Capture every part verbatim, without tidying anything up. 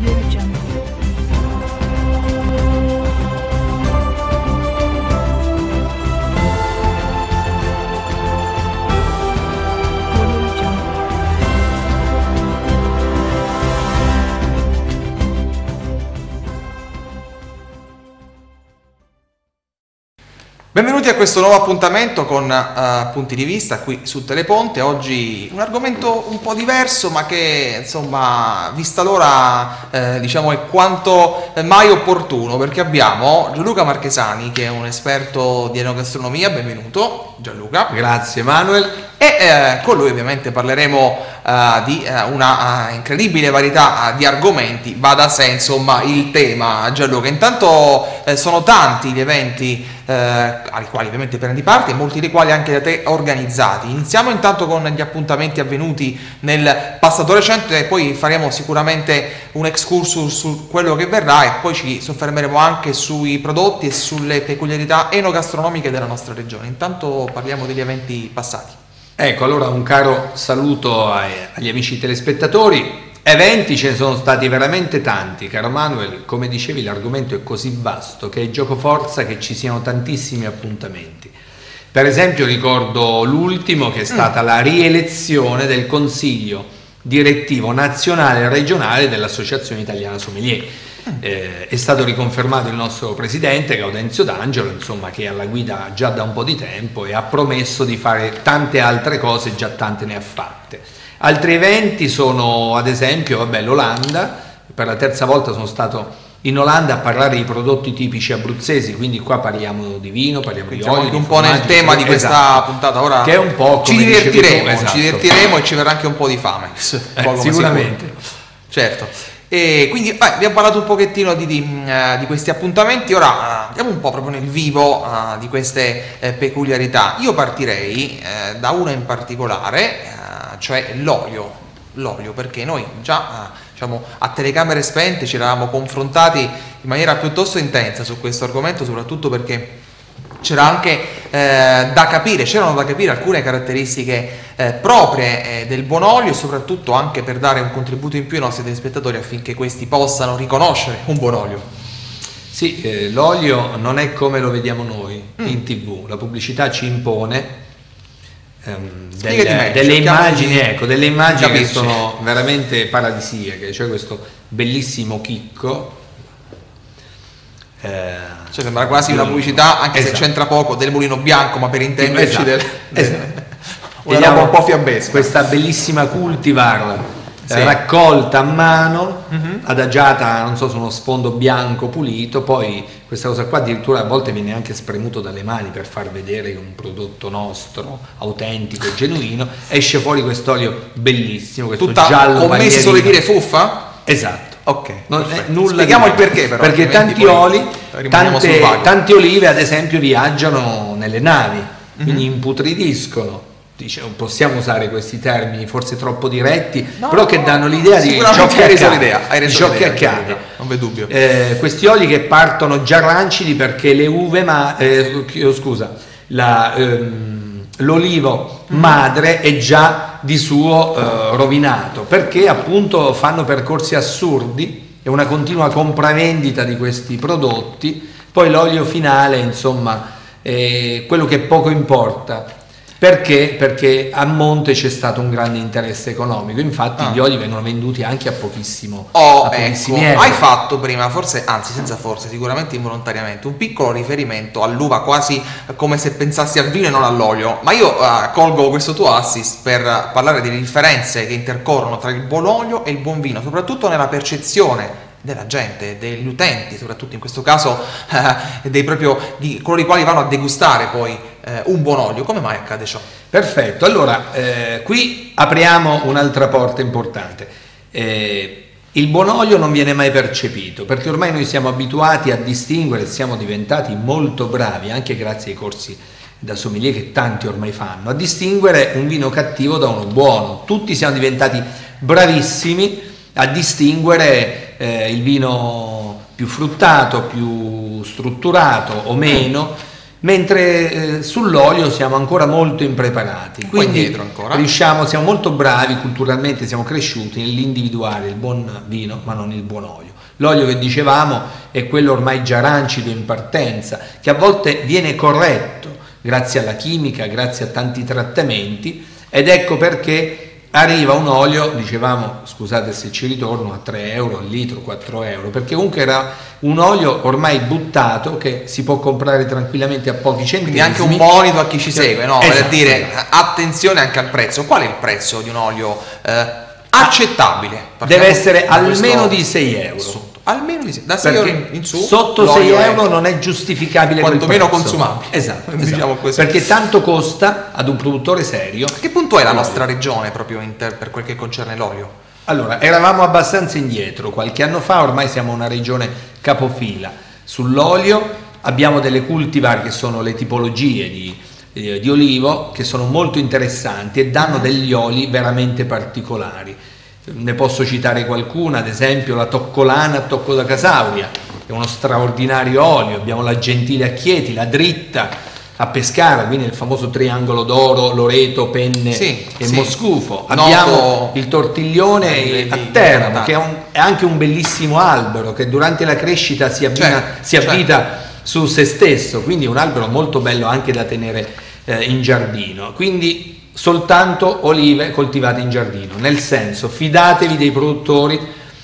Benvenuti a questo nuovo appuntamento con uh, Punti di Vista qui su Teleponte. Oggi un argomento un po' diverso, ma che insomma, vista l'ora, eh, diciamo è quanto mai opportuno, perché abbiamo Gianluca Marchesani, che è un esperto di enogastronomia. Benvenuto Gianluca. Grazie Manuel. E eh, con lui ovviamente parleremo uh, di uh, una uh, incredibile varietà uh, di argomenti. Va da sé insomma il tema, Gianluca. Intanto eh, sono tanti gli eventi eh, ai quali ovviamente prendi parte, molti dei quali anche da te organizzati. Iniziamo intanto con gli appuntamenti avvenuti nel passato recente e poi faremo sicuramente un excursus su quello che verrà e poi ci soffermeremo anche sui prodotti e sulle peculiarità enogastronomiche della nostra regione. Intanto parliamo degli eventi passati. Ecco, allora un caro saluto ai, agli amici telespettatori. Eventi ce ne sono stati veramente tanti, caro Manuel. Come dicevi, l'argomento è così vasto che è gioco forza che ci siano tantissimi appuntamenti. Per esempio ricordo l'ultimo, che è stata mm. la rielezione del Consiglio Direttivo Nazionale e Regionale dell'Associazione Italiana Sommelier. Eh, è stato riconfermato il nostro presidente Gaudenzio D'Angelo, insomma, che è alla guida già da un po' di tempo e ha promesso di fare tante altre cose, già tante ne ha fatte. Altri eventi sono ad esempio vabbè, l'Olanda. Per la terza volta sono stato in Olanda a parlare di prodotti tipici abruzzesi, quindi qua parliamo di vino, parliamo quindi di olio, di un po' nel tema di questa esatto. puntata. Ora che è un po' ci divertiremo, tu, esatto. ci divertiremo e ci verrà anche un po' di fame, eh, sicuramente, certo. E quindi beh, abbiamo parlato un pochettino di, di, uh, di questi appuntamenti. Ora uh, andiamo un po' proprio nel vivo uh, di queste uh, peculiarità. Io partirei uh, da una in particolare, uh, cioè l'olio. L'olio, perché noi già uh, diciamo, a telecamere spente ci eravamo confrontati in maniera piuttosto intensa su questo argomento, soprattutto perché c'era anche eh, da capire, c'erano da capire alcune caratteristiche eh, proprie eh, del buon olio, e soprattutto anche per dare un contributo in più ai nostri telespettatori affinché questi possano riconoscere un buon olio. Sì, eh, l'olio non è come lo vediamo noi mm. in tv, la pubblicità ci impone ehm, delle, meglio, delle immagini, di, ecco, delle immagini che sono veramente paradisiache, cioè questo bellissimo chicco. Eh, cioè sembra quasi una pubblicità, anche esatto. se c'entra poco, del Mulino Bianco, ma per intenderci esatto. del, esatto. una roba un po' fiabesca. Questa bellissima cultivar sì. eh, raccolta a mano, mm-hmm. adagiata non so su uno sfondo bianco pulito, poi questa cosa qua addirittura a volte viene anche spremuto dalle mani per far vedere che è un prodotto nostro, autentico e genuino. Esce fuori quest'olio bellissimo, questo tutta giallo come si suole dire fuffa? Esatto. Ok, non è nulla. Spieghiamo il perché però. Perché tanti oli, tante, tante olive ad esempio viaggiano nelle navi, mm-hmm. quindi imputridiscono. Dice, non possiamo usare questi termini forse troppo diretti, no, però che danno l'idea di ciò che accade. Hai reso ciò che accade. Non v'è dubbio. Eh, questi oli che partono già rancidi perché le uve, ma eh, scusa, la, ehm, l'olivo mm. madre è già di suo eh, rovinato, perché appunto fanno percorsi assurdi e una continua compravendita di questi prodotti. Poi l'olio finale insomma è quello che poco importa. Perché? Perché a monte c'è stato un grande interesse economico, infatti ah. gli oli vengono venduti anche a pochissimo. Oh, a ecco, hai fatto prima, forse, anzi senza forse, sicuramente involontariamente, un piccolo riferimento all'uva, quasi come se pensassi al vino e non all'olio, ma io uh, colgo questo tuo assist per parlare delle differenze che intercorrono tra il buon olio e il buon vino, soprattutto nella percezione della gente, degli utenti, soprattutto in questo caso eh, dei proprio, di coloro i quali vanno a degustare poi eh, un buon olio. Come mai accade ciò? Perfetto, allora eh, qui apriamo un'altra porta importante. Eh, il buon olio non viene mai percepito, perché ormai noi siamo abituati a distinguere, siamo diventati molto bravi, anche grazie ai corsi da sommelier che tanti ormai fanno, a distinguere un vino cattivo da uno buono. Tutti siamo diventati bravissimi a distinguere eh, il vino più fruttato, più strutturato o meno, mentre eh, sull'olio siamo ancora molto impreparati, quindi indietro ancora. riusciamo, siamo molto bravi culturalmente, siamo cresciuti nell'individuare il buon vino ma non il buon olio. L'olio che dicevamo è quello ormai già rancido in partenza, che a volte viene corretto grazie alla chimica, grazie a tanti trattamenti, ed ecco perché arriva un olio, dicevamo, scusate se ci ritorno, a tre euro al litro, quattro euro, perché comunque era un olio ormai buttato che si può comprare tranquillamente a pochi centesimi. Quindi anche un monito a chi ci segue, no? Esatto. Per dire, attenzione anche al prezzo. Qual è il prezzo di un olio eh, accettabile? Deve essere da almeno questo... di sei euro. Sotto. Almeno di sei, da sei euro in, in su. Sotto sei euro è... non è giustificabile, quantomeno consumabile. Esatto, diciamo esatto. così. Perché tanto costa ad un produttore serio. A che punto è la nostra regione proprio in ter- per quel che concerne l'olio? Allora, eravamo abbastanza indietro qualche anno fa, ormai siamo una regione capofila sull'olio. Abbiamo delle cultivar che sono le tipologie di, eh, di olivo che sono molto interessanti e danno degli oli veramente particolari. Ne posso citare qualcuna, ad esempio la Toccolana a Tocco da Casauria, è uno straordinario olio. Abbiamo la Gentile a Chieti, la Dritta a Pescara, quindi il famoso triangolo d'oro, Loreto, Penne sì, e sì. Moscufo. Noto Abbiamo il Tortiglione a Teramo, che è, un, è anche un bellissimo albero che durante la crescita si, abbina, certo, si avvita certo. su se stesso, quindi è un albero molto bello anche da tenere eh, in giardino. Quindi soltanto olive coltivate in giardino, nel senso, fidatevi dei produttori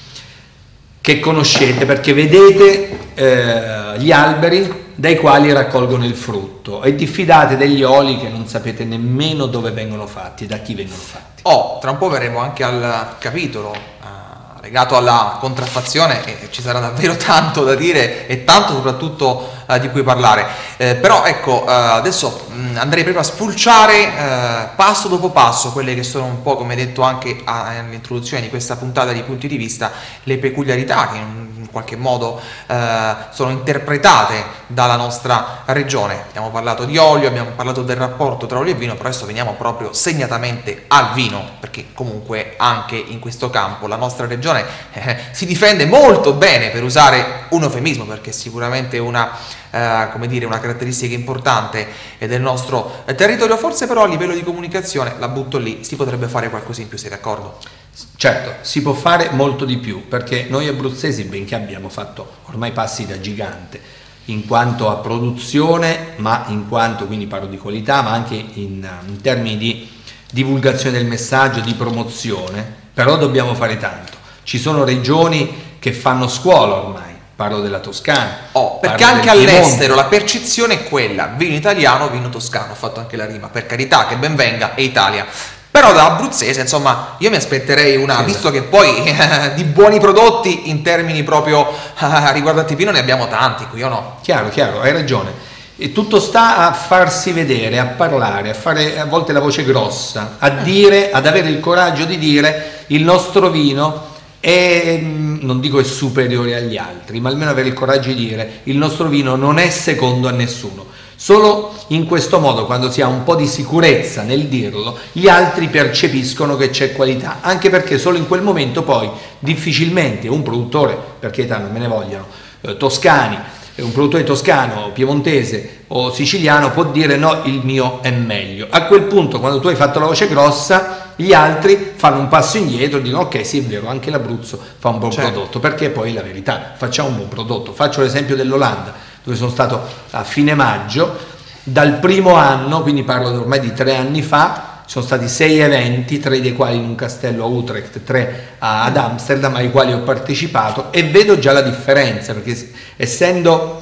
che conoscete, perché vedete eh, gli alberi dai quali raccolgono il frutto, e diffidate degli oli che non sapete nemmeno dove vengono fatti e da chi vengono fatti. Oh, tra un po' verremo anche al capitolo eh, legato alla contraffazione, e ci sarà davvero tanto da dire e tanto soprattutto eh, di cui parlare, eh, però ecco, eh, adesso mh, andrei proprio a spulciare eh, passo dopo passo quelle che sono un po', come detto anche all'introduzione di questa puntata di Punti di Vista, le peculiarità che in qualche modo eh, sono interpretate dalla nostra regione. Abbiamo parlato di olio, abbiamo parlato del rapporto tra olio e vino, però adesso veniamo proprio segnatamente al vino, perché comunque anche in questo campo la nostra regione eh, si difende molto bene, per usare un eufemismo, perché sicuramente una, eh, come dire, una caratteristica importante del nostro territorio. Forse però a livello di comunicazione, la butto lì, si potrebbe fare qualcosa in più, sei d'accordo? Certo, si può fare molto di più, perché noi abruzzesi, benché abbiamo fatto ormai passi da gigante in quanto a produzione, ma in quanto, quindi parlo di qualità, ma anche in, in termini di divulgazione del messaggio, di promozione, però dobbiamo fare tanto. Ci sono regioni che fanno scuola ormai, parlo della Toscana. Oh, perché anche all'estero la percezione è quella, vino italiano, vino toscano, ho fatto anche la rima, per carità, che ben venga, è Italia. Però da abruzzese, insomma, io mi aspetterei una, sì, visto che poi eh, di buoni prodotti in termini proprio eh, riguardanti vino ne abbiamo tanti qui, o no? Chiaro, chiaro, hai ragione. E tutto sta a farsi vedere, a parlare, a fare a volte la voce grossa, a dire, ad avere il coraggio di dire il nostro vino è, non dico è superiore agli altri, ma almeno avere il coraggio di dire il nostro vino non è secondo a nessuno. Solo in questo modo, quando si ha un po' di sicurezza nel dirlo, gli altri percepiscono che c'è qualità, anche perché solo in quel momento poi difficilmente un produttore, perché non me ne vogliano, eh, toscani, un produttore toscano, piemontese o siciliano può dire no, il mio è meglio. A quel punto, quando tu hai fatto la voce grossa, gli altri fanno un passo indietro e dicono ok, sì, è vero, anche l'Abruzzo fa un buon certo. prodotto, perché poi è la verità, facciamo un buon prodotto. Faccio l'esempio dell'Olanda, dove sono stato a fine maggio, dal primo anno, quindi parlo ormai di tre anni fa, sono stati sei eventi, tre dei quali in un castello a Utrecht, tre ad Amsterdam, ai quali ho partecipato, e vedo già la differenza, perché essendo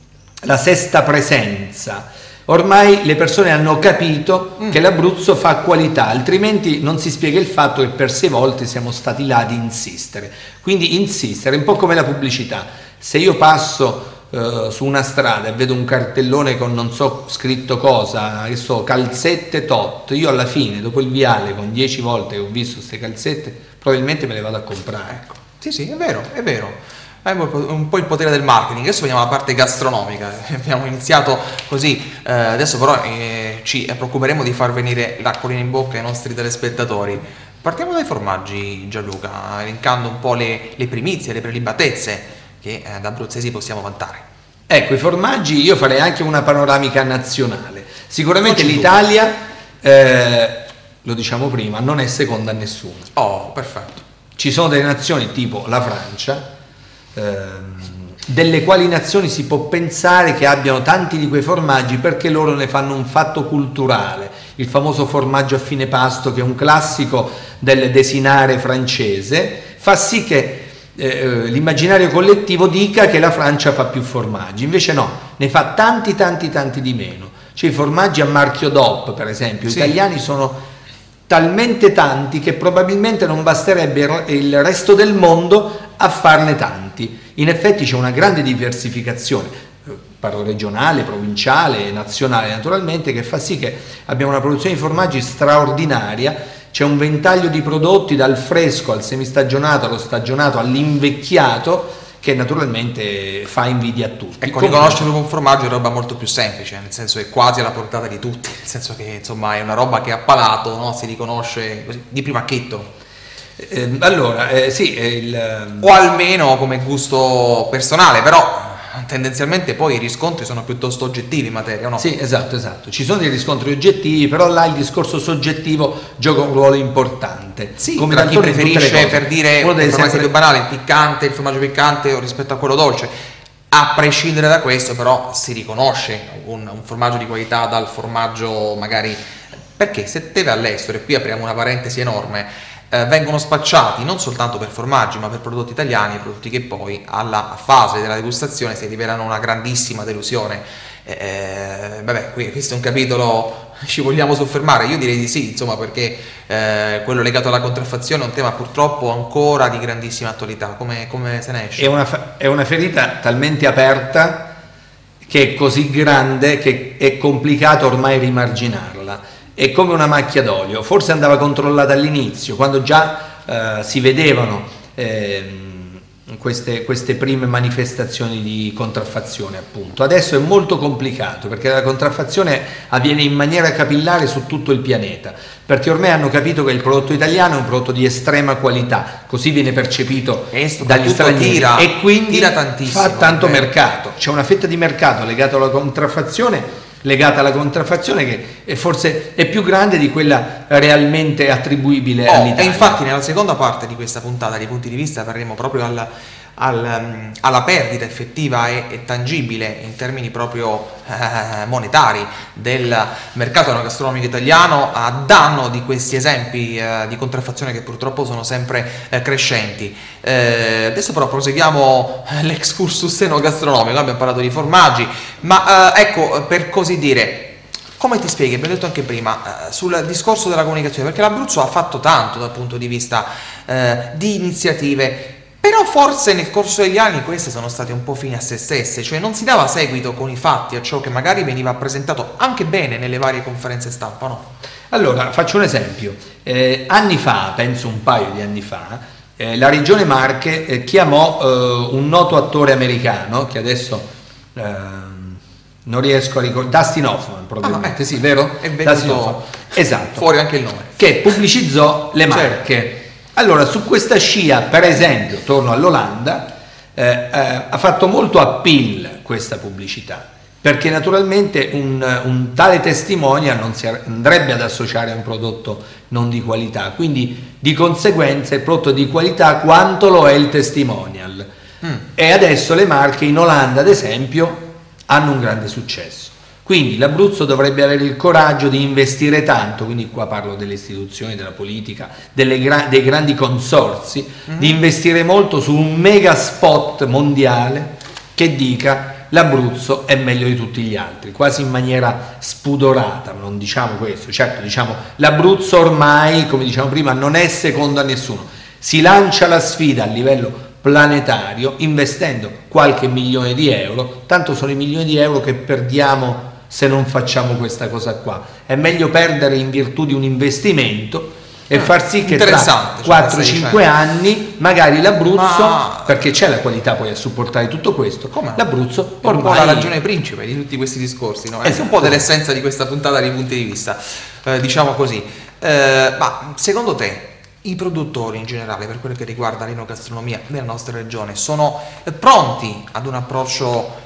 la sesta presenza, ormai le persone hanno capito mm. che l'Abruzzo fa qualità, altrimenti non si spiega il fatto che per sei volte siamo stati là di insistere. Quindi insistere, un po' come la pubblicità. Se io passo Uh, su una strada e vedo un cartellone con non so scritto cosa, che so, calzette tot, io alla fine, dopo il viale, con dieci volte che ho visto queste calzette, probabilmente me le vado a comprare. Ecco. Sì, sì, è vero, è vero. È un po' il potere del marketing. Adesso veniamo alla parte gastronomica. Abbiamo iniziato così, eh, adesso però eh, ci preoccuperemo di far venire l'acquolina in bocca ai nostri telespettatori. Partiamo dai formaggi, Gianluca, elencando un po' le, le primizie, le prelibatezze che eh, da abruzzesi possiamo vantare. Ecco, i formaggi, io farei anche una panoramica nazionale. Sicuramente l'Italia, eh, lo diciamo prima, non è seconda a nessuno. Oh, perfetto. Ci sono delle nazioni tipo la Francia, ehm, delle quali nazioni si può pensare che abbiano tanti di quei formaggi perché loro ne fanno un fatto culturale. Il famoso formaggio a fine pasto, che è un classico del desinare francese, fa sì che eh, l'immaginario collettivo dica che la Francia fa più formaggi, invece no, ne fa tanti tanti tanti di meno. Cioè i formaggi a marchio D O P, per esempio, sì. italiani sono talmente tanti che probabilmente non basterebbe il resto del mondo a farne tanti. In effetti c'è una grande diversificazione, parlo regionale, provinciale, nazionale naturalmente, che fa sì che abbiamo una produzione di formaggi straordinaria. C'è un ventaglio di prodotti dal fresco al semistagionato, allo stagionato, all'invecchiato, che naturalmente fa invidia a tutti. Ecco, riconoscere un formaggio è una roba molto più semplice, nel senso è quasi alla portata di tutti, nel senso che insomma è una roba che a palato, no? Si riconosce così, di primo acchitto. Eh, allora, eh, sì, il... o almeno come gusto personale, però tendenzialmente poi i riscontri sono piuttosto oggettivi in materia, no? Sì, esatto, esatto. Ci sono dei riscontri oggettivi, però là il discorso soggettivo gioca un ruolo importante. Sì, come tra chi preferisce, per dire, il formaggio sempre... più banale, il piccante, il formaggio piccante rispetto a quello dolce. A prescindere da questo, però, si riconosce un, un formaggio di qualità dal formaggio magari... Perché se te vai all'estero, e qui apriamo una parentesi enorme, Eh, vengono spacciati non soltanto per formaggi ma per prodotti italiani, prodotti che poi alla fase della degustazione si rivelano una grandissima delusione. Eh, vabbè, qui, questo è un capitolo, ci vogliamo soffermare? Io direi di sì, insomma, perché eh, quello legato alla contraffazione è un tema purtroppo ancora di grandissima attualità. Come, come se ne esce? È una, è una ferita talmente aperta che è così grande che è complicato ormai rimarginarla. È come una macchia d'olio, forse andava controllata all'inizio, quando già eh, si vedevano eh, queste, queste prime manifestazioni di contraffazione, appunto. Adesso è molto complicato perché la contraffazione avviene in maniera capillare su tutto il pianeta, perché ormai hanno capito che il prodotto italiano è un prodotto di estrema qualità, così viene percepito dagli stranieri, tira, e quindi tira tantissimo, fa tanto beh. mercato. C'è una fetta di mercato legata alla contraffazione legata alla contraffazione che è forse è più grande di quella realmente attribuibile oh, all'Italia. E infatti nella seconda parte di questa puntata di punti di vista parleremo proprio al, al, alla perdita effettiva e, e tangibile in termini proprio eh, monetari del mercato gastronomico italiano a danno di questi esempi eh, di contraffazione che purtroppo sono sempre eh, crescenti. Eh, adesso però proseguiamo l'excursus enogastronomico, abbiamo parlato di formaggi, ma eh, ecco, per così dire, come ti spieghi, abbiamo detto anche prima, eh, sul discorso della comunicazione, perché l'Abruzzo ha fatto tanto dal punto di vista eh, di iniziative, però forse nel corso degli anni queste sono state un po' fini a se stesse, cioè non si dava seguito con i fatti a ciò che magari veniva presentato anche bene nelle varie conferenze stampa, no? Allora, faccio un esempio. Eh, anni fa, penso un paio di anni fa, eh, la Regione Marche eh, chiamò eh, un noto attore americano, che adesso... Eh, non riesco a ricordare, Dustin Hoffman probabilmente, ah, sì, vero? È venuto esatto, fuori anche il nome, che pubblicizzò le Marche. Certo. Allora, su questa scia, per esempio, torno all'Olanda, eh, eh, ha fatto molto appeal questa pubblicità, perché naturalmente un, un tale testimonial non si andrebbe ad associare a un prodotto non di qualità, quindi di conseguenza il prodotto di qualità quanto lo è il testimonial. Mm. E adesso le Marche in Olanda, ad esempio, hanno un grande successo. Quindi l'Abruzzo dovrebbe avere il coraggio di investire tanto, quindi qua parlo delle istituzioni, della politica, delle gra- dei grandi consorzi, mm-hmm. di investire molto su un mega spot mondiale che dica l'Abruzzo è meglio di tutti gli altri, quasi in maniera spudorata, non diciamo questo, certo diciamo l'Abruzzo ormai, come diciamo prima, non è secondo a nessuno, si lancia la sfida a livello planetario investendo qualche milione di euro, tanto sono i milioni di euro che perdiamo se non facciamo questa cosa qua. È meglio perdere in virtù di un investimento e mm, far sì che tra quattro cinque anni magari l'Abruzzo, ma... perché c'è la qualità poi a supportare tutto questo, come? L'Abruzzo è un po' la ragione principe di tutti questi discorsi, no? È esatto. Un po' dell'essenza di questa puntata di punti di vista, eh, diciamo così. Eh, ma secondo te i produttori in generale, per quello che riguarda l'enogastronomia nella nostra regione, sono pronti ad un approccio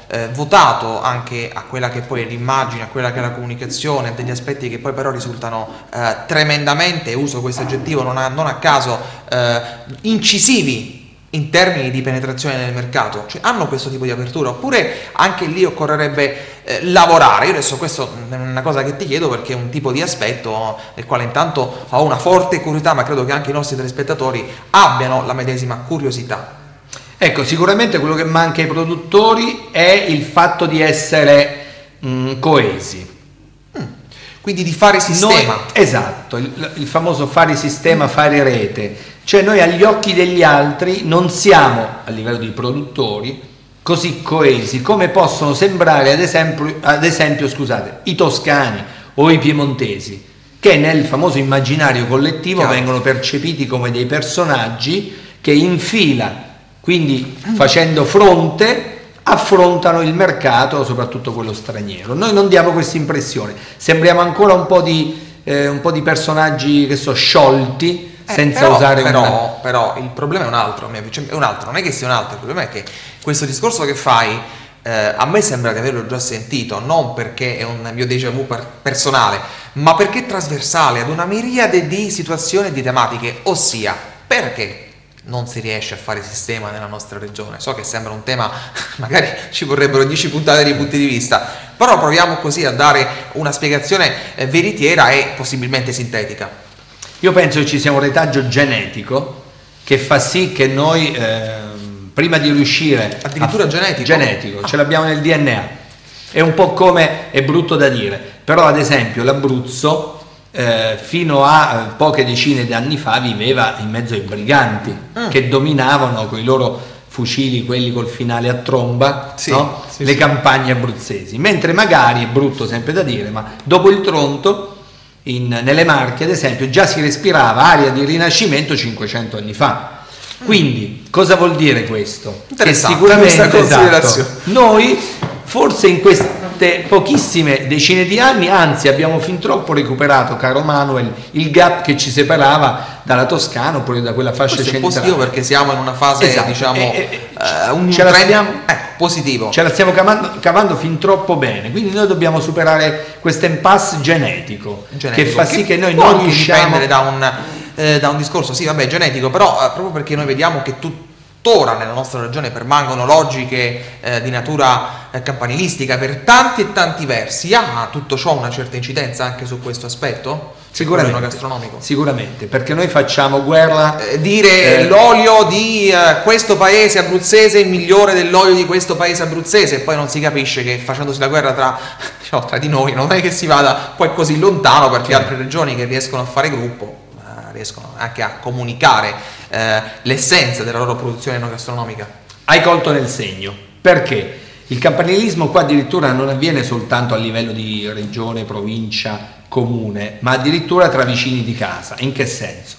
eh, votato anche a quella che poi è l'immagine, a quella che è la comunicazione, a degli aspetti che poi però risultano eh, tremendamente, uso questo aggettivo non a, non a caso, eh, incisivi in termini di penetrazione nel mercato, cioè hanno questo tipo di apertura, oppure anche lì occorrerebbe eh, lavorare? Io adesso questo è una cosa che ti chiedo perché è un tipo di aspetto del quale intanto ho una forte curiosità, ma credo che anche i nostri telespettatori abbiano la medesima curiosità. Ecco, sicuramente quello che manca ai produttori è il fatto di essere mh, coesi. Mm. Quindi di fare sistema. Noi, esatto, il, il famoso fare sistema, fare rete. Cioè noi agli occhi degli altri non siamo, a livello di produttori, così coesi come possono sembrare ad esempio, ad esempio scusate, i toscani o i piemontesi, che nel famoso immaginario collettivo Chiaro. vengono percepiti come dei personaggi che in fila, quindi facendo fronte, affrontano il mercato, soprattutto quello straniero. Noi non diamo questa impressione, sembriamo ancora un po' di, eh, un po' di personaggi che so, sciolti, Eh, senza però, usare però, una... però il problema è un altro, è un altro, non è che sia un altro, il problema è che questo discorso che fai eh, a me sembra di averlo già sentito, non perché è un mio déjà vu per, personale, ma perché è trasversale ad una miriade di situazioni e di tematiche, ossia perché non si riesce a fare sistema nella nostra regione. So che sembra un tema, magari ci vorrebbero dieci puntate di punti di vista, però proviamo così a dare una spiegazione eh, veritiera e possibilmente sintetica. Io penso che ci sia un retaggio genetico che fa sì che noi, eh, prima di riuscire... Addirittura a, genetico? Genetico, ah. ce l'abbiamo nel D N A. È un po' come, è brutto da dire, però ad esempio l'Abruzzo eh, fino a eh, poche decine di anni fa viveva in mezzo ai briganti mm. che dominavano con i loro fucili, quelli col finale a tromba, sì, no? sì, le sì. campagne abruzzesi. Mentre magari, è brutto sempre da dire, ma dopo il Tronto... In, nelle Marche ad esempio già si respirava aria di Rinascimento cinquecento anni fa. Quindi cosa vuol dire questo? Che sicuramente esatto, noi forse in queste pochissime decine di anni, anzi abbiamo fin troppo recuperato, caro Manuel, il gap che ci separava dalla Toscana oppure da quella fascia Questo centrale. È positivo perché siamo in una fase esatto. diciamo e, e, uh, un ce la trend stiamo, eh, positivo. Ce la stiamo cavando, cavando fin troppo bene, quindi noi dobbiamo superare questo impasse genetico, genetico che fa sì che, che noi non riusciamo a dipendere da un, eh, da un discorso, sì vabbè genetico, però eh, proprio perché noi vediamo che tuttora nella nostra regione permangono logiche eh, di natura eh, campanilistica per tanti e tanti versi. Ha tutto ciò una certa incidenza anche su questo aspetto? Sicuramente, gastronomico. Sicuramente, perché noi facciamo guerra. Eh, dire eh, l'olio di eh, questo paese abruzzese è migliore dell'olio di questo paese abruzzese, e poi non si capisce che facendosi la guerra tra, diciamo, tra di noi non è che si vada poi così lontano, perché certo. altre regioni che riescono a fare gruppo eh, riescono anche a comunicare eh, l'essenza della loro produzione enogastronomica. Hai colto nel segno, perché il campanilismo qua addirittura non avviene soltanto a livello di regione, provincia, comune, ma addirittura tra vicini di casa. In che senso?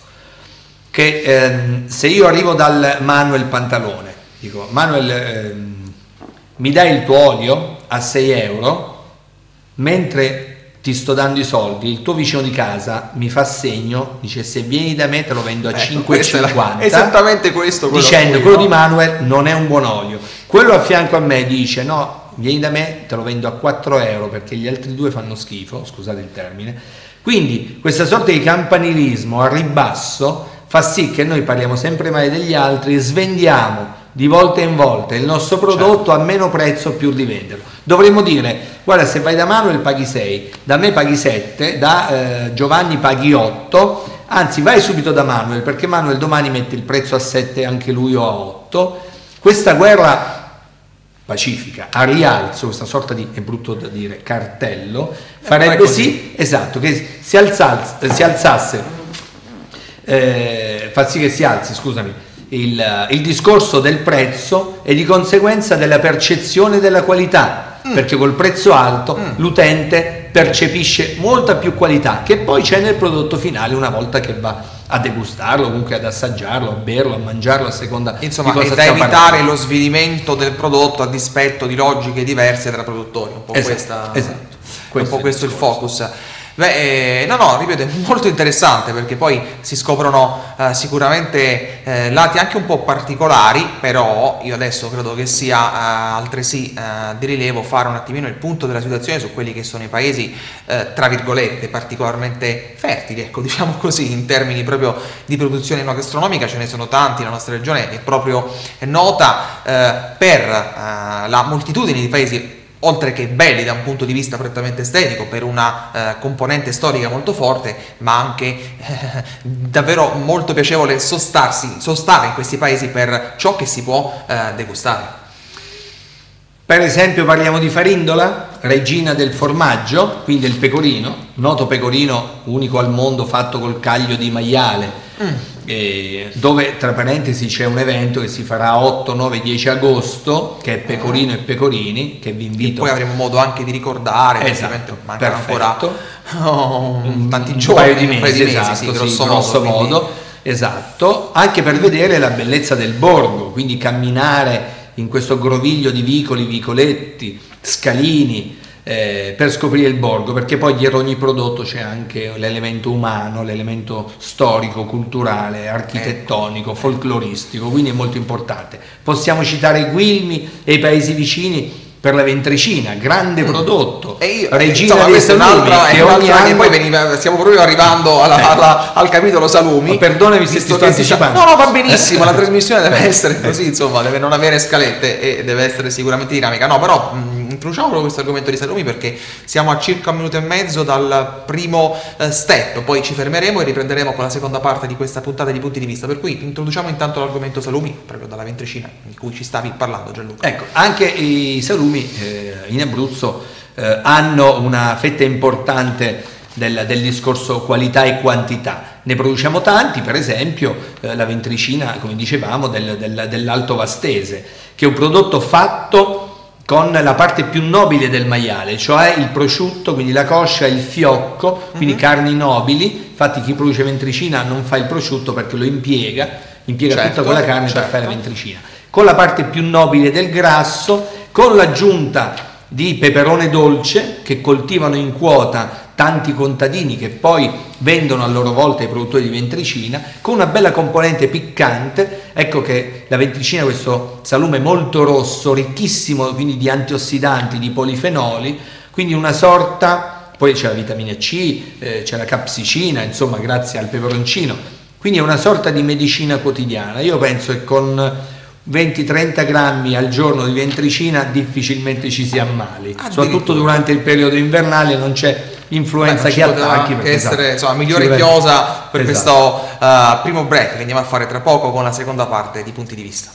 Che ehm, se io arrivo dal Manuel Pantalone, dico Manuel ehm, mi dai il tuo olio a sei euro, mentre ti sto dando i soldi, il tuo vicino di casa mi fa segno, dice se vieni da me te lo vendo a eh, cinque e cinquanta, esattamente questo, quello dicendo quello di Manuel non è un buon olio. Quello a fianco a me dice no, vieni da me, te lo vendo a quattro euro perché gli altri due fanno schifo, scusate il termine. Quindi questa sorta di campanilismo a ribasso fa sì che noi parliamo sempre male degli altri e svendiamo di volta in volta il nostro prodotto certo. a meno prezzo più di venderlo. Dovremmo dire guarda, se vai da Manuel paghi sei, da me paghi sette, da eh, Giovanni paghi otto, anzi vai subito da Manuel perché Manuel domani mette il prezzo a sette anche lui o a otto. Questa guerra pacifica a rialzo, questa sorta di, è brutto da dire, cartello, farebbe sì, esatto, che si alzasse, si alzasse eh, fa sì che si alzi, scusami, il, il discorso del prezzo e di conseguenza della percezione della qualità, mm. perché col prezzo alto mm. l'utente percepisce molta più qualità che poi c'è nel prodotto finale una volta che va a degustarlo, comunque ad assaggiarlo, a berlo, a mangiarlo a seconda insomma di cosa è da evitare parlando. Lo svilimento del prodotto a dispetto di logiche diverse tra produttori, un po' esatto, questa esatto. un po' questo il focus. Beh, eh, no, no, ripeto, è molto interessante perché poi si scoprono eh, sicuramente eh, lati anche un po' particolari, però io adesso credo che sia eh, altresì eh, di rilievo fare un attimino il punto della situazione su quelli che sono i paesi, eh, tra virgolette, particolarmente fertili, ecco, diciamo così, in termini proprio di produzione enogastronomica. Ce ne sono tanti, la nostra regione è proprio nota eh, per eh, la moltitudine di paesi, oltre che belli da un punto di vista prettamente estetico, per una eh, componente storica molto forte, ma anche eh, davvero molto piacevole sostarsi, sostare in questi paesi per ciò che si può eh, degustare. Per esempio parliamo di Farindola, regina del formaggio, quindi del pecorino, noto pecorino unico al mondo fatto col caglio di maiale, mm. eh, dove tra parentesi c'è un evento che si farà otto, nove, dieci agosto, che è Pecorino e Pecorini, che vi invito. E poi avremo modo anche di ricordare, esatto, mancano ancora oh, un, tanti un giorni, paio di mesi, un paio di mesi esatto, sì, sì, grosso, grosso modo, modo, quindi... esatto, anche per vedere la bellezza del borgo, quindi camminare in questo groviglio di vicoli, vicoletti, scalini, eh, per scoprire il borgo, perché poi dietro ogni prodotto c'è anche l'elemento umano, l'elemento storico, culturale, architettonico, folcloristico, quindi è molto importante. Possiamo citare i Guilmi e i paesi vicini per la Ventricina, grande mm. prodotto, e io, regina insomma, dei salumi, un'altra, che ogni anno... poi veniva, stiamo proprio arrivando alla, eh. alla, al capitolo salumi. Ma perdonami se ti sto anticipando. No, no, va benissimo, la trasmissione deve essere così, insomma, deve non avere scalette e deve essere sicuramente dinamica. No, però mh, introduciamo proprio questo argomento di salumi perché siamo a circa un minuto e mezzo dal primo eh, step, poi ci fermeremo e riprenderemo con la seconda parte di questa puntata di punti di vista, per cui introduciamo intanto l'argomento salumi, proprio dalla Ventricina di cui ci stavi parlando, Gianluca. Ecco, anche i salumi eh, in Abruzzo eh, hanno una fetta importante del, del discorso qualità e quantità. Ne produciamo tanti, per esempio eh, la Ventricina, come dicevamo, del, del, dell'Alto Vastese, che è un prodotto fatto con la parte più nobile del maiale, cioè il prosciutto, quindi la coscia, il fiocco, quindi mm-hmm. carni nobili. Infatti chi produce Ventricina non fa il prosciutto perché lo impiega, impiega certo, tutta quella carne certo. per fare la Ventricina. Con la parte più nobile del grasso, con l'aggiunta di peperone dolce che coltivano in quota tanti contadini che poi vendono a loro volta ai produttori di Ventricina, con una bella componente piccante. Ecco che la Ventricina, questo salume molto rosso, ricchissimo quindi di antiossidanti, di polifenoli, quindi una sorta, poi c'è la vitamina C, eh, c'è la capsicina, insomma grazie al peperoncino, quindi è una sorta di medicina quotidiana. Io penso che con venti trenta grammi al giorno di Ventricina difficilmente ci si ammali, soprattutto durante il periodo invernale non c'è influenza che attacchi, perché essere esatto, insomma migliore chiosa per esatto. questo uh, primo break che andiamo a fare tra poco con la seconda parte di punti di vista.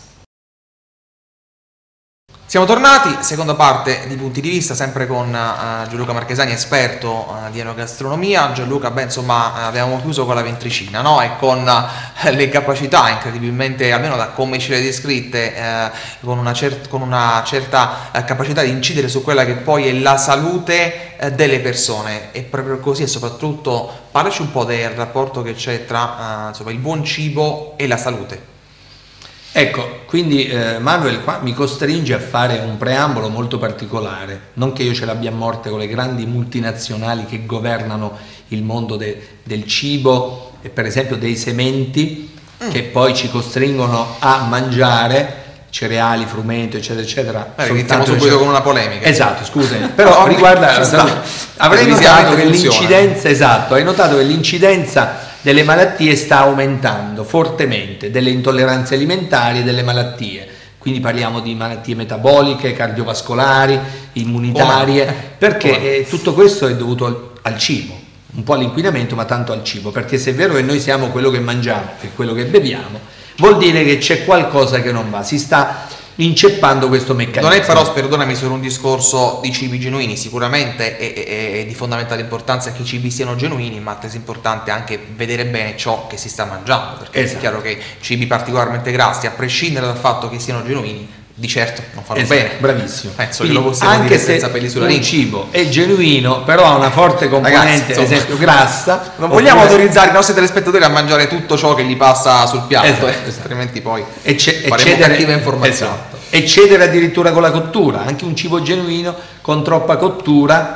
Siamo tornati, seconda parte di punti di vista, sempre con uh, Gianluca Marchesani, esperto uh, di enogastronomia. Gianluca, beh, insomma, abbiamo chiuso con la Ventricina, no? E con uh, le capacità incredibilmente, almeno da come ce le hai descritte, uh, con, una cer- con una certa uh, capacità di incidere su quella che poi è la salute uh, delle persone. È proprio così, e soprattutto parlaci un po' del rapporto che c'è tra uh, insomma, il buon cibo e la salute. Ecco, quindi eh, Manuel qua mi costringe a fare un preambolo molto particolare, non che io ce l'abbia a morte con le grandi multinazionali che governano il mondo de, del cibo e per esempio dei sementi mm. che poi ci costringono a mangiare cereali, frumento, eccetera, eccetera. Eh, iniziamo subito cioè... con una polemica. Esatto, scusami, però riguarda, avrei notato che l'incidenza, esatto, hai notato che l'incidenza delle malattie sta aumentando fortemente, delle intolleranze alimentari e delle malattie, quindi parliamo di malattie metaboliche, cardiovascolari, immunitarie, oh, perché oh. tutto questo è dovuto al, al cibo, un po' all'inquinamento ma tanto al cibo, perché se è vero che noi siamo quello che mangiamo e quello che beviamo, vuol dire che c'è qualcosa che non va, si sta inceppando questo meccanismo. Non è però, perdonami, solo un discorso di cibi genuini, sicuramente è, è, è di fondamentale importanza che i cibi siano genuini, ma è importante anche vedere bene ciò che si sta mangiando, perché esatto. è chiaro che cibi particolarmente grassi, a prescindere dal fatto che siano genuini, di certo non fanno esatto, bene. Bravissimo. Penso Quindi, che lo possiamo anche dire se senza pelli sulla un cibo è genuino, però ha una forte componente, ad esempio grassa, non vogliamo oppure... autorizzare i nostri telespettatori a mangiare tutto ciò che gli passa sul piatto, esatto, eh, esatto. altrimenti poi Ecce- faremo eccedere, cattiva informazione. Esatto. Eccedere addirittura con la cottura, anche un cibo genuino con troppa cottura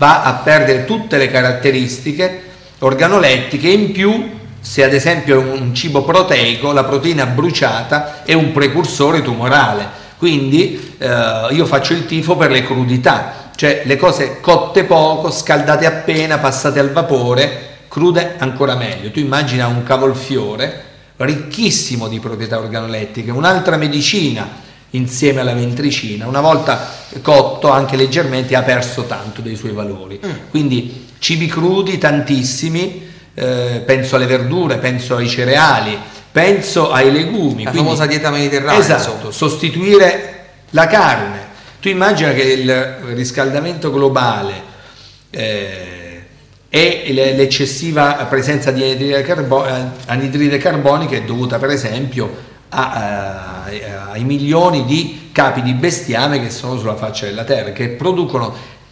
va a perdere tutte le caratteristiche organolettiche. In più, se ad esempio è un cibo proteico, la proteina bruciata è un precursore tumorale. Quindi eh, io faccio il tifo per le crudità, cioè le cose cotte poco, scaldate appena, passate al vapore, crude ancora meglio. Tu immagina un cavolfiore ricchissimo di proprietà organolettiche, un'altra medicina insieme alla ventricina, una volta cotto anche leggermente ha perso tanto dei suoi valori. Mm. Quindi cibi crudi tantissimi, eh, penso alle verdure, penso ai cereali, penso ai legumi. La quindi, famosa dieta mediterranea. Esatto, insomma. Sostituire la carne. Tu immagina che il riscaldamento globale eh, e l'eccessiva presenza di anidride, carbo- anidride carbonica è dovuta per esempio a, a, ai milioni di capi di bestiame che sono sulla faccia della terra, che producono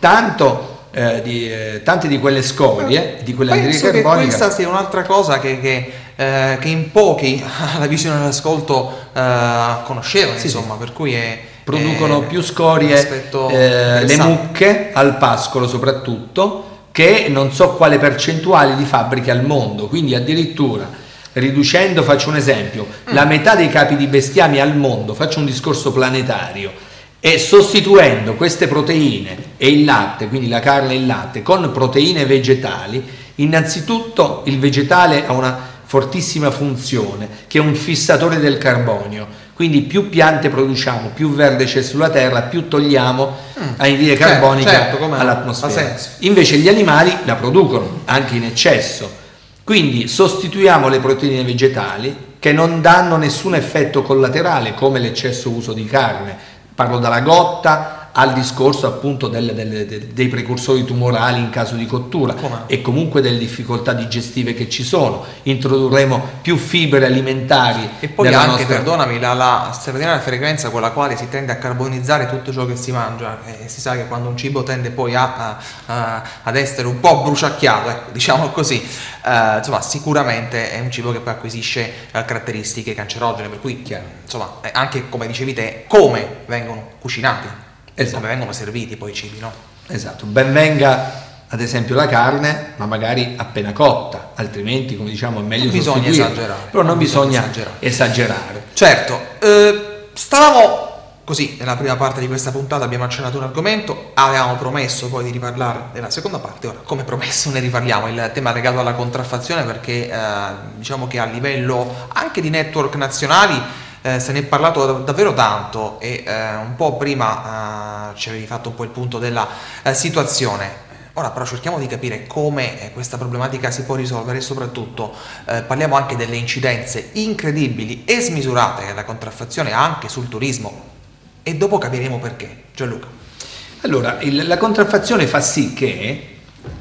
tanto eh, di, eh, tante di quelle scorie, di quelle anidride carbonica. Penso che questa sia un'altra cosa che, che, eh, che in pochi alla visione e all'ascolto eh, conoscevano, sì, insomma, sì. Per cui è, producono è più scorie eh, le mucche al pascolo soprattutto, che non so quale percentuale di fabbriche al mondo, quindi addirittura riducendo, faccio un esempio, mm. la metà dei capi di bestiame al mondo, faccio un discorso planetario, e sostituendo queste proteine e il latte, quindi la carne e il latte, con proteine vegetali, innanzitutto il vegetale ha una fortissima funzione, che è un fissatore del carbonio. Quindi più piante produciamo, più verde c'è sulla terra, più togliamo mm. anidride carbonica certo, certo, all'atmosfera. Invece gli animali la producono anche in eccesso. Quindi sostituiamo le proteine vegetali, che non danno nessun effetto collaterale come l'eccesso uso di carne. Parlo dalla gotta al discorso appunto del, del, del, dei precursori tumorali in caso di cottura. Come? E comunque delle difficoltà digestive che ci sono. Introdurremo più fibre alimentari e poi anche, nostra... perdonami, la, la straordinaria frequenza con la quale si tende a carbonizzare tutto ciò che si mangia, e si sa che quando un cibo tende poi a, a, a, ad essere un po' bruciacchiato, ecco, diciamo così, eh, insomma sicuramente è un cibo che poi acquisisce eh, caratteristiche cancerogene, per cui chiaro, insomma anche come dicevi te, come vengono cucinati. Esatto. Come vengono serviti poi i cibi, no? Esatto, ben venga ad esempio la carne, ma magari appena cotta, altrimenti, come diciamo, è meglio non bisogna esagerare. Però non, non bisogna esagerare. esagerare. Certo, eh, stavamo così nella prima parte di questa puntata, abbiamo accennato un argomento, avevamo promesso poi di riparlare nella seconda parte. Ora, come promesso, ne riparliamo. Il tema legato alla contraffazione, perché eh, diciamo che a livello anche di network nazionali Eh, se ne è parlato davvero tanto, e eh, un po' prima eh, ci avevi fatto un po' il punto della eh, situazione. Ora però cerchiamo di capire come eh, questa problematica si può risolvere, e soprattutto eh, parliamo anche delle incidenze incredibili e smisurate che la contraffazione ha anche sul turismo, e dopo capiremo perché. Gianluca. Allora, il, la contraffazione fa sì che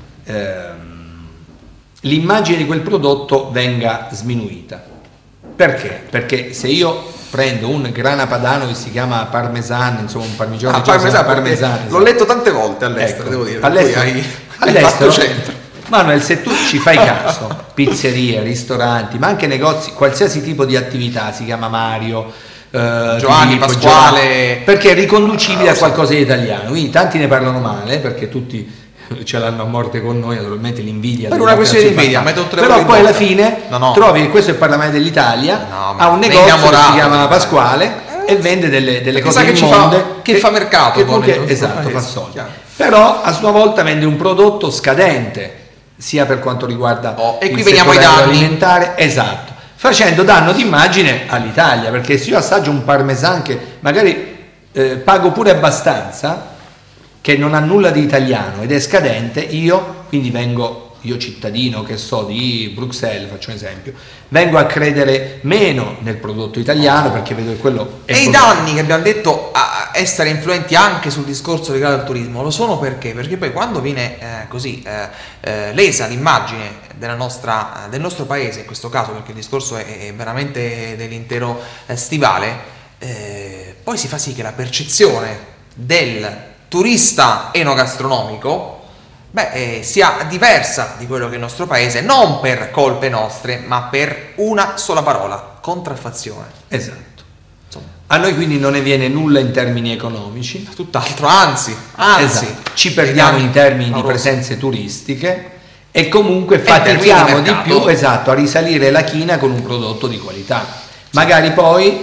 ehm, l'immagine di quel prodotto venga sminuita. Perché? Perché se io prendo un grana padano che si chiama parmesano, insomma un parmigiano ah, parmesano, parmesano esatto. L'ho letto tante volte all'estero, ecco, devo dire. All'estero, hai, all'estero hai Manuel, se tu ci fai caso, pizzerie, ristoranti, ma anche negozi, qualsiasi tipo di attività, si chiama Mario, eh, Giovanni, Filippo, Pasquale, Giovanni, perché è riconducibile a qualcosa di italiano, quindi tanti ne parlano male, perché tutti ce l'hanno a morte con noi, naturalmente l'invidia. Per una questione di invidia, però poi alla fine no, no. trovi che questo è il Parlamento dell'Italia, no, ha un negozio che si chiama Pasquale eh, e vende delle, delle cose che immonde, fa, che, che fa mercato, che, che, che, esatto, fa soldi. Chiaro. Però a sua volta vende un prodotto scadente, sia per quanto riguarda oh, e il qui veniamo ai danni alimentare, esatto, facendo danno d'immagine all'Italia, perché se io assaggio un parmesan che magari eh, pago pure abbastanza, che non ha nulla di italiano ed è scadente, io quindi vengo, io cittadino che so di Bruxelles, faccio un esempio, vengo a credere meno nel prodotto italiano, perché vedo che quello è e i danni che abbiamo detto a essere influenti anche sul discorso legato al turismo lo sono perché? Perché poi quando viene eh, così eh, eh, lesa l'immagine della nostra, del nostro paese, in questo caso, perché il discorso è, è veramente dell'intero eh, stivale, eh, poi si fa sì che la percezione del turista enogastronomico beh, eh, sia diversa di quello che è il nostro paese, non per colpe nostre, ma per una sola parola: contraffazione. Esatto. Insomma. A noi quindi non ne viene nulla in termini economici. Tutt'altro, anzi, anzi. Esatto. Ci perdiamo in termini di presenze turistiche e comunque fatichiamo di più, esatto, a risalire la china con un prodotto di qualità. Sì. Magari poi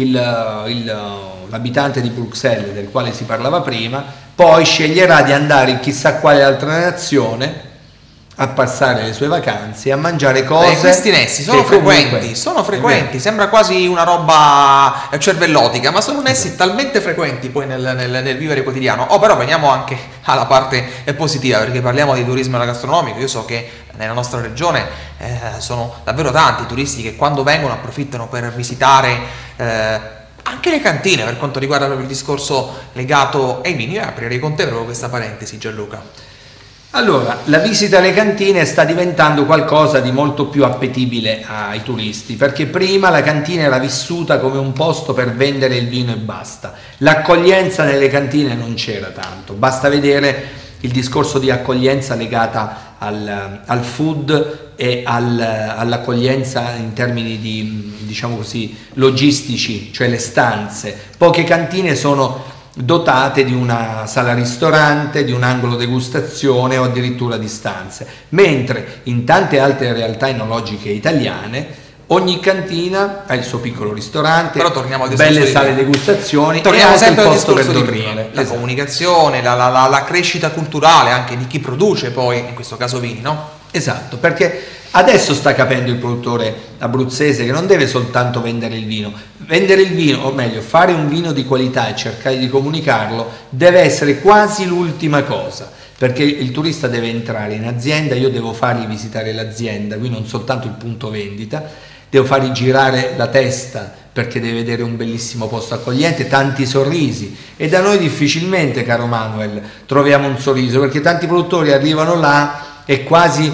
il, il, l'abitante di Bruxelles, del quale si parlava prima, poi sceglierà di andare in chissà quale altra nazione a passare le sue vacanze, a mangiare cose. Eh, questi nessi sono frequenti, comunque, sono frequenti, sembra quasi una roba cervellotica, ma sono nessi esatto. talmente frequenti poi nel, nel, nel vivere quotidiano. Oh, però veniamo anche alla parte positiva, perché parliamo di turismo gastronomico. Io so che nella nostra regione eh, sono davvero tanti turisti che quando vengono approfittano per visitare eh, anche le cantine, per quanto riguarda proprio il discorso legato ai vini. Io aprirei con te proprio questa parentesi, Gianluca. Allora, la visita alle cantine sta diventando qualcosa di molto più appetibile ai turisti, perché prima la cantina era vissuta come un posto per vendere il vino e basta. L'accoglienza nelle cantine non c'era tanto, basta vedere il discorso di accoglienza legata al, al food e al, all'accoglienza in termini di, diciamo così, logistici, cioè le stanze. Poche cantine sono dotate di una sala ristorante, di un angolo degustazione o addirittura di stanze, mentre in tante altre realtà enologiche italiane ogni cantina ha il suo piccolo ristorante, però torniamo al belle sale di degustazioni, torniamo e sempre il al posto per discorso dormire, di la esatto. comunicazione, la, la, la, la crescita culturale anche di chi produce poi, in questo caso vini, no? Esatto, perché adesso sta capendo il produttore abruzzese che non deve soltanto vendere il vino. Vendere il vino, o meglio, fare un vino di qualità e cercare di comunicarlo, deve essere quasi l'ultima cosa, perché il turista deve entrare in azienda, io devo fargli visitare l'azienda, qui non soltanto il punto vendita, devo fargli girare la testa perché deve vedere un bellissimo posto accogliente, tanti sorrisi, e da noi difficilmente, caro Manuel, troviamo un sorriso, perché tanti produttori arrivano là e quasi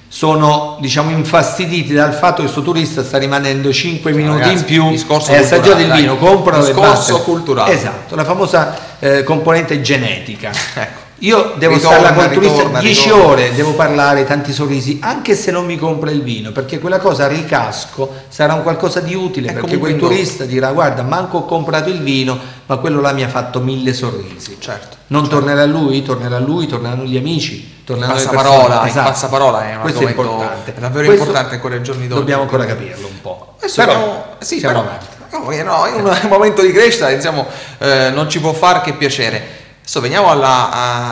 sono, diciamo, infastiditi dal fatto che questo turista sta rimanendo cinque minuti ragazzi, in più e assaggiato il vino, comprano le discorso culturale. Esatto, la famosa eh, componente genetica. Ecco. Io devo ritorna, stare là con il turista ritorna, dieci ritorna. ore, devo parlare, tanti sorrisi, anche se non mi compra il vino, perché quella cosa a ricasco sarà un qualcosa di utile, è perché quel turista dirà: guarda, manco ho comprato il vino, ma quello là mi ha fatto mille sorrisi. Certo. Non certo. tornerà lui, tornerà lui, torneranno gli amici, torneranno le persone. Passaparola, esatto. il passaparola è un Questo è importante. È davvero Questo importante ancora ai giorni d'oggi. Dobbiamo ancora capirlo un po'. Adesso però, abbiamo, sì, siamo però, avanti. no, è un momento di crescita, diciamo, eh, non ci può far che piacere. Adesso veniamo alla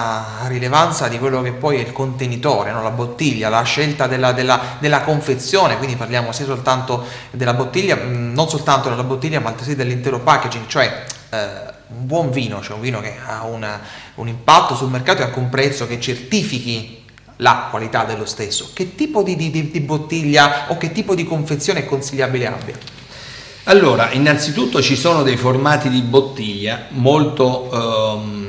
a rilevanza di quello che poi è il contenitore, no? La bottiglia, la scelta della, della, della confezione, quindi parliamo sia soltanto della bottiglia, mh, non soltanto della bottiglia, ma altresì dell'intero packaging, cioè eh, un buon vino, cioè un vino che ha una, un impatto sul mercato e anche un prezzo che certifichi la qualità dello stesso. Che tipo di, di, di bottiglia o che tipo di confezione è consigliabile abbia? Allora, innanzitutto ci sono dei formati di bottiglia molto ehm,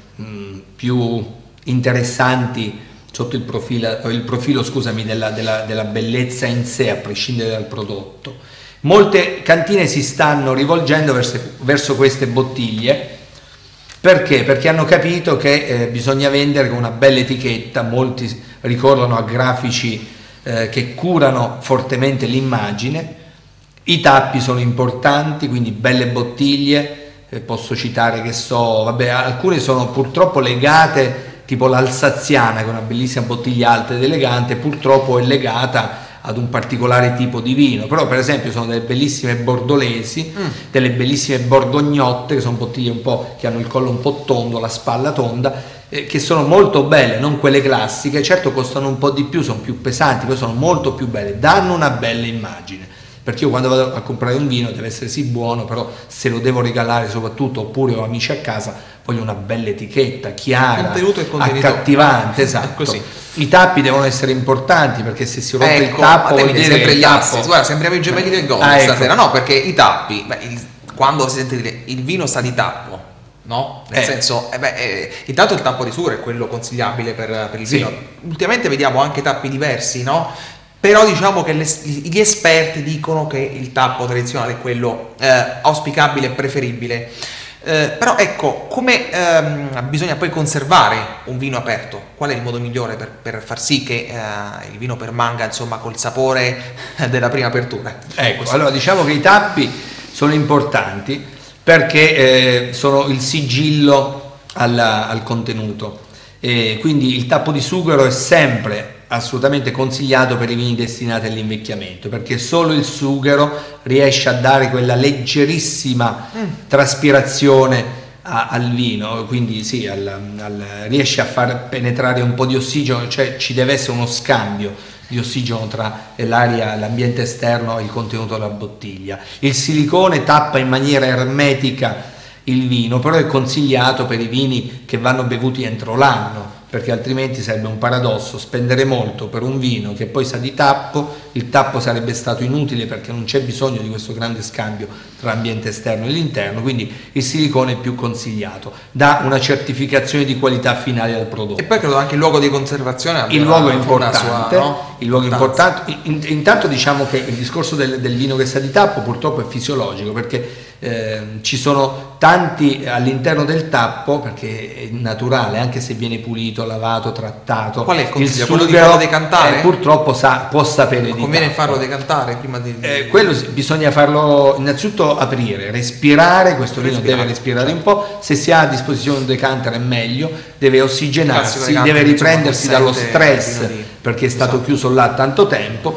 più interessanti sotto il profilo, il profilo scusami, della, della, della bellezza in sé, a prescindere dal prodotto. Molte cantine si stanno rivolgendo verso, verso queste bottiglie. Perché? Perché hanno capito che eh, bisogna vendere con una bella etichetta, molti ricorrono a grafici eh, che curano fortemente l'immagine. I tappi sono importanti, quindi belle bottiglie, eh, posso citare che so, vabbè, alcune sono purtroppo legate, tipo l'Alsaziana, che è una bellissima bottiglia alta ed elegante, purtroppo è legata ad un particolare tipo di vino, però per esempio sono delle bellissime bordolesi, mm. delle bellissime borgognotte, che sono bottiglie un po' che hanno il collo un po' tondo, la spalla tonda, eh, che sono molto belle, non quelle classiche, certo costano un po' di più, sono più pesanti, però sono molto più belle, danno una bella immagine. Perché io quando vado a comprare un vino deve essere sì buono, però se lo devo regalare soprattutto, oppure ho amici a casa, voglio una bella etichetta, chiara, accattivante, esatto. Così. I tappi devono essere importanti, perché se si rompe ecco, il tappo vuol dire sempre che gli il assi, tappo... guarda, sembriamo i gemelli del gol ah, stasera, ecco. No, perché i tappi, beh, il, quando si sente dire il vino sa di tappo, no? Nel eh. senso, eh beh, eh, intanto il tappo di Sura è quello consigliabile per, per il sì. vino. Ultimamente vediamo anche tappi diversi, no? Però diciamo che le, gli esperti dicono che il tappo tradizionale è quello eh, auspicabile e preferibile. Eh, però ecco, come ehm, bisogna poi conservare un vino aperto? Qual è il modo migliore per, per far sì che eh, il vino permanga, insomma, col sapore della prima apertura? Ecco, allora diciamo che i tappi sono importanti perché eh, sono il sigillo alla, al contenuto. E quindi il tappo di sughero è sempre assolutamente consigliato per i vini destinati all'invecchiamento, perché solo il sughero riesce a dare quella leggerissima mm. traspirazione a, al vino, quindi sì, al, al, riesce a far penetrare un po' di ossigeno, cioè ci deve essere uno scambio di ossigeno tra l'aria, l'ambiente esterno e il contenuto della bottiglia. Il silicone tappa in maniera ermetica il vino, però è consigliato per i vini che vanno bevuti entro l'anno, perché altrimenti sarebbe un paradosso spendere molto per un vino che poi sa di tappo, il tappo sarebbe stato inutile perché non c'è bisogno di questo grande scambio tra ambiente esterno e l'interno, quindi il silicone è più consigliato, dà una certificazione di qualità finale al prodotto. E poi credo anche il luogo di conservazione abbia il luogo è importante, sua, no? il luogo importante. Intanto diciamo che il discorso del, del vino che sa di tappo purtroppo è fisiologico, perché eh, ci sono tanti all'interno del tappo, perché è naturale, anche se viene pulito, lavato, trattato. Qual è il consiglio? Il Quello di farlo decantare? Eh, purtroppo sa, può sapere di conviene tappo. farlo decantare prima di... Eh, quello bisogna farlo innanzitutto aprire, respirare, questo vino Respirare, deve respirare certo. un po', se si ha a disposizione un decantare è meglio, deve ossigenarsi, decantare, deve riprendersi insomma, dallo stress di... perché è stato esatto. chiuso là tanto tempo,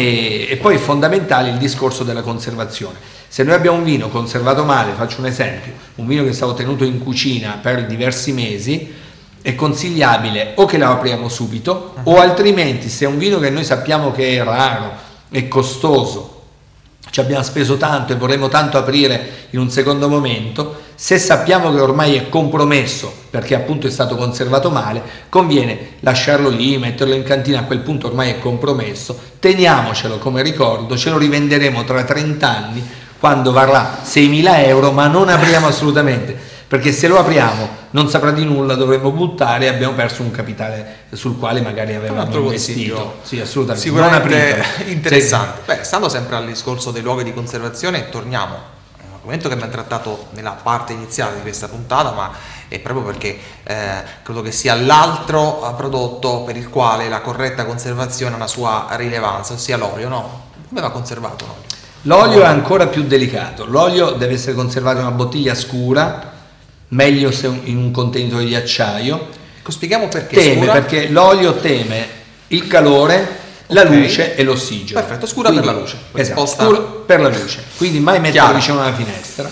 e, e poi è fondamentale il discorso della conservazione. Se noi abbiamo un vino conservato male, faccio un esempio, un vino che è stato tenuto in cucina per diversi mesi, è consigliabile o che lo apriamo subito, uh-huh. o altrimenti se è un vino che noi sappiamo che è raro, è costoso, ci abbiamo speso tanto e vorremmo tanto aprire in un secondo momento, se sappiamo che ormai è compromesso perché appunto è stato conservato male, conviene lasciarlo lì, metterlo in cantina, a quel punto ormai è compromesso, teniamocelo come ricordo, ce lo rivenderemo tra trenta anni quando varrà seimila euro, ma non apriamo assolutamente, perché se lo apriamo non saprà di nulla, dovremmo buttare e abbiamo perso un capitale sul quale magari avevamo investito. Sì, assolutamente. Sicuramente interessante. Beh, stando sempre al discorso dei luoghi di conservazione, torniamo a un argomento che abbiamo trattato nella parte iniziale di questa puntata, ma è proprio perché eh, credo che sia l'altro prodotto per il quale la corretta conservazione ha una sua rilevanza, ossia l'olio, no? Come va conservato l'olio? L'olio è ancora più delicato, l'olio deve essere conservato in una bottiglia scura, meglio se in un contenitore di acciaio. Spieghiamo perché teme, scura. Perché l'olio teme il calore, la okay. luce e l'ossigeno. Perfetto, scura Quindi, per la luce. Esatto, scura per la luce. Quindi mai metterlo vicino a una finestra.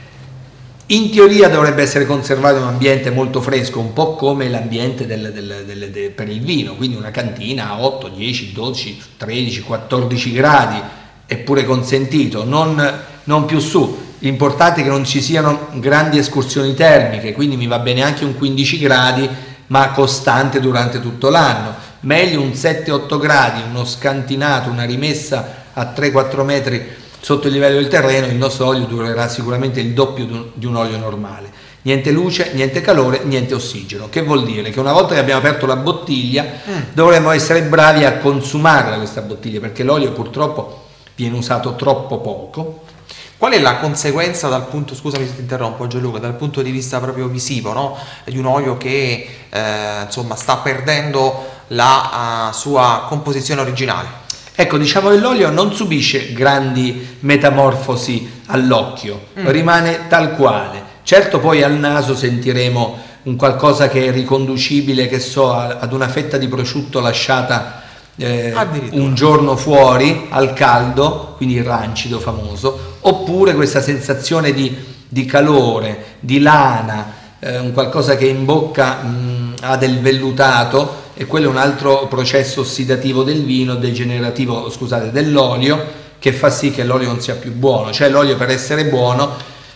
In teoria dovrebbe essere conservato in un ambiente molto fresco, un po' come l'ambiente del, del, del, del, per il vino, quindi una cantina a otto, dieci, dodici, tredici, quattordici gradi, eppure consentito, non, non più su. L'importante è che non ci siano grandi escursioni termiche, quindi mi va bene anche un quindici gradi, ma costante durante tutto l'anno. Meglio un sette otto gradi, uno scantinato, una rimessa a tre quattro metri sotto il livello del terreno, il nostro olio durerà sicuramente il doppio di un olio normale. Niente luce, niente calore, niente ossigeno. Che vuol dire? Che una volta che abbiamo aperto la bottiglia mm. dovremo essere bravi a consumarla questa bottiglia, perché l'olio purtroppo viene usato troppo poco. Qual è la conseguenza dal punto, scusami se ti interrompo Gianluca, dal punto di vista proprio visivo, no? Di un olio che eh, insomma sta perdendo la uh, sua composizione originale? Ecco, diciamo che l'olio non subisce grandi metamorfosi all'occhio, mm. rimane tal quale. Certo poi al naso sentiremo un qualcosa che è riconducibile, che so, ad una fetta di prosciutto lasciata Eh, un giorno fuori al caldo, quindi il rancido famoso, oppure questa sensazione di, di calore, di lana, eh, un qualcosa che in bocca mh, ha del vellutato, e quello è un altro processo ossidativo del vino, degenerativo, scusate, dell'olio, che fa sì che l'olio non sia più buono. Cioè l'olio, per essere buono,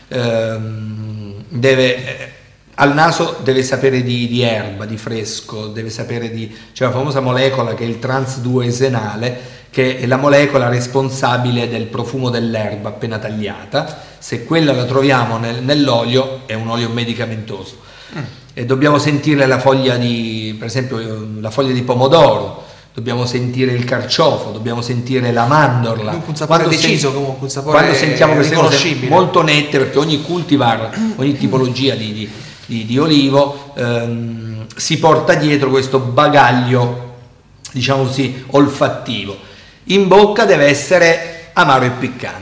ehm, deve... Eh, al naso deve sapere di, di erba, di fresco, deve sapere di... c'è una famosa molecola che è il trans due esenale, che è la molecola responsabile del profumo dell'erba appena tagliata. Se quella la troviamo nel, nell'olio, è un olio medicamentoso. Mm. E dobbiamo sentire la foglia di, per esempio, la foglia di pomodoro, dobbiamo sentire il carciofo, dobbiamo sentire la mandorla. Un sapore quando deciso, sen- comunque un sapore quando sentiamo queste cose molto nette, perché ogni cultivar, ogni tipologia di, di Di, di olivo ehm, si porta dietro questo bagaglio, diciamo così, olfattivo. In bocca deve essere amaro e piccante.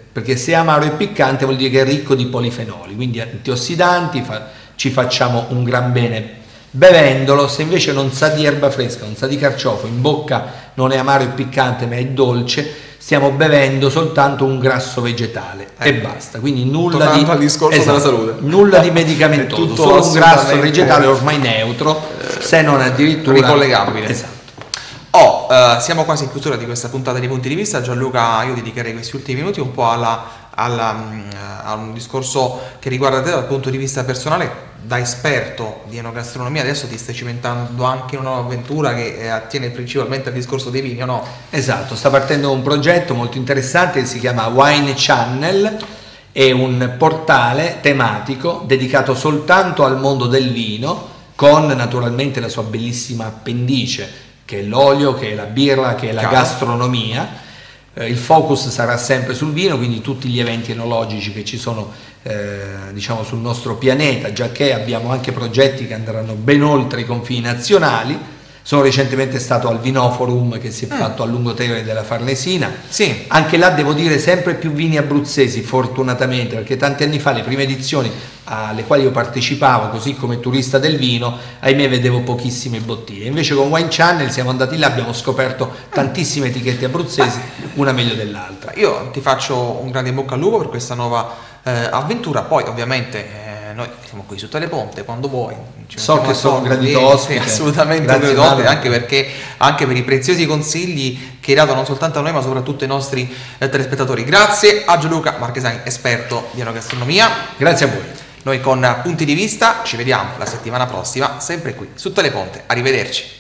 perché se è amaro e piccante vuol dire che è ricco di polifenoli, quindi antiossidanti, fa, ci facciamo un gran bene bevendolo. Se invece non sa di erba fresca, non sa di carciofo, in bocca non è amaro e piccante ma è dolce, stiamo bevendo soltanto un grasso vegetale eh. e basta, quindi nulla di, al discorso esatto, della salute, nulla di medicamentoso, solo un grasso vegetale ormai neutro, eh, se non addirittura ricollegabile. Esatto. Oh, uh, siamo quasi in chiusura di questa puntata dei punti di vista. Gianluca, io dedicherei questi ultimi minuti un po' alla, alla, um, a un discorso che riguarda te dal punto di vista personale. Da esperto di enogastronomia adesso ti stai cimentando anche in una nuova avventura che eh, attiene principalmente al discorso dei vini, o no? Esatto, sta partendo un progetto molto interessante che si chiama Wine Channel, è un portale tematico dedicato soltanto al mondo del vino, con naturalmente la sua bellissima appendice che è l'olio, che è la birra, che è la Chiaro. gastronomia. Eh, il focus sarà sempre sul vino, quindi tutti gli eventi enologici che ci sono Eh, diciamo sul nostro pianeta, già che abbiamo anche progetti che andranno ben oltre i confini nazionali. Sono recentemente stato al Vinoforum che si è mm. fatto a Lungotevere della Farnesina, sì. anche là devo dire sempre più vini abruzzesi fortunatamente, perché tanti anni fa le prime edizioni alle quali io partecipavo così come turista del vino, ahimè vedevo pochissime bottiglie, invece con Wine Channel siamo andati là, abbiamo scoperto tantissime etichette abruzzesi, una meglio dell'altra. Io ti faccio un grande in bocca al lupo per questa nuova eh, avventura, poi ovviamente eh, noi siamo qui su Teleponte quando vuoi, so che sono un gradito ospite, assolutamente un gradito ospite, anche perché anche per i preziosi consigli che hai dato non soltanto a noi ma soprattutto ai nostri eh, telespettatori. Grazie a Gianluca Marchesani, esperto di enogastronomia. Grazie a voi. Noi con Punti di Vista ci vediamo la settimana prossima sempre qui su Teleponte. Arrivederci.